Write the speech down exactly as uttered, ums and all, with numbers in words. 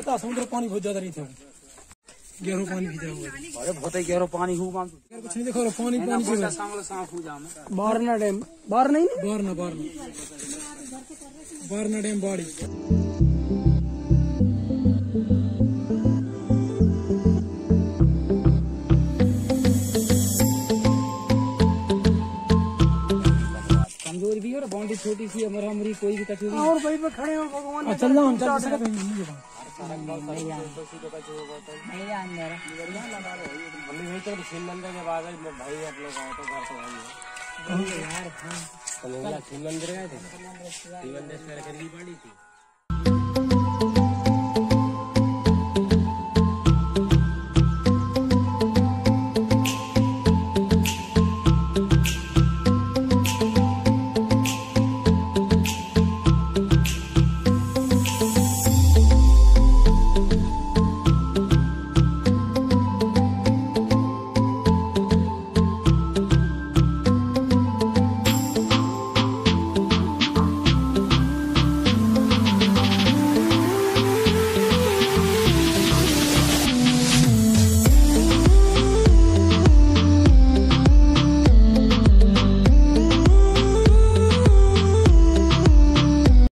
था, समुद्र पानी बहुत ज्यादा नहीं था, गहरा पानी भी था। अरे बहुत ही गहरा पानी हूँ कुछ नहीं देखो, पानी पानी साफ हो जाए। बारना डैम, बारना ही बारना बारना बारना डैम बाड़ी। कमजोरी भी हो, बाउंड्री छोटी सी हमारा, हमारी कोई भी कचौरी और वहीं पे खड़े हो भगवान। चल जाओ, चल सकते हैं नहीं नहीं यार मेरा मम्मी भाई तो छीन मंदिर के बाद भाई आप लोग आए तो घर तो भाई यार, छीन मंदिर गए थे, मंदिर करीबी पड़ी थी।